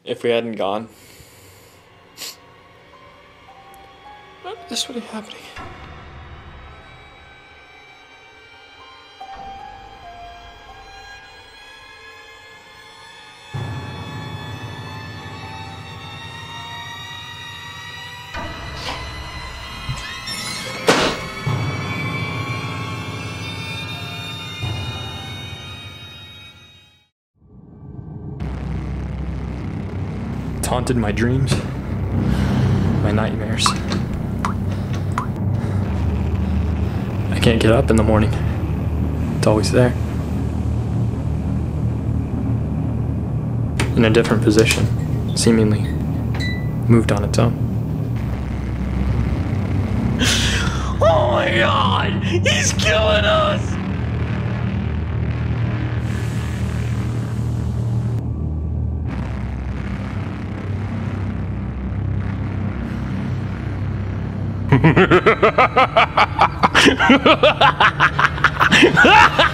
if we hadn't gone. What is really happening? Haunted my dreams, my nightmares. I can't get up in the morning. It's always there. In a different position, seemingly moved on its own. Oh my God! He's killing us! Ha ha ha ha ha!